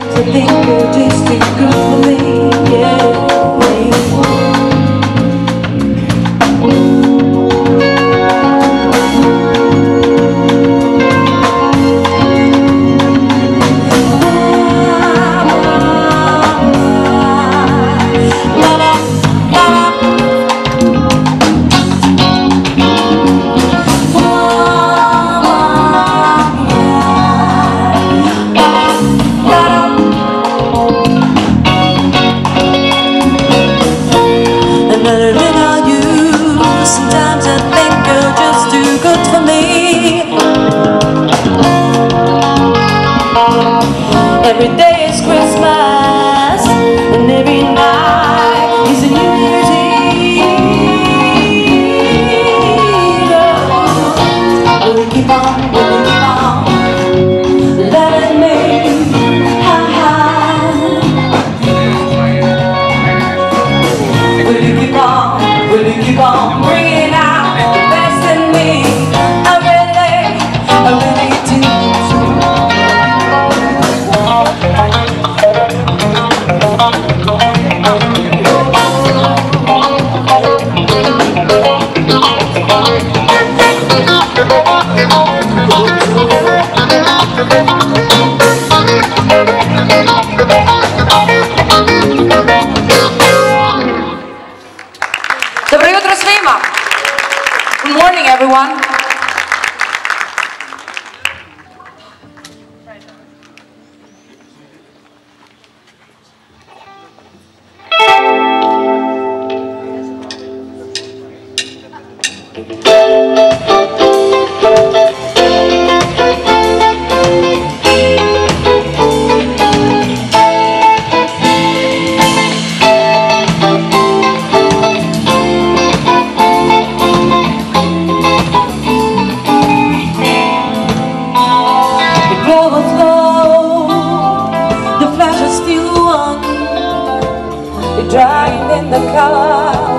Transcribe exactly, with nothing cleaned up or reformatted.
to think you're just too good for me, yeah. Every day is Christmas, and every night is a New Year's Eve. Will you keep on, will you keep on loving me? Ha ha. Will you keep on, will you keep on bringing out the best in me? I really, I really do. Dobro jutro svima. Good morning everyone. Driving in the car